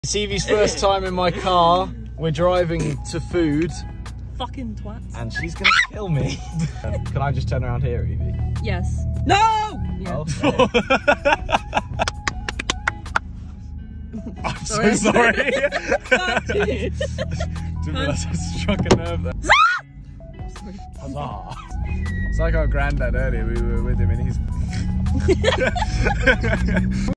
It's Evie's first time in my car. We're driving to food. Fucking twats. And she's gonna kill me. Can I just turn around here, Evie? Yes. No! Yeah. Okay. I'm so sorry. Didn't realise I struck a nerve there. Huzzah. It's like our granddad earlier, we were with him and he's...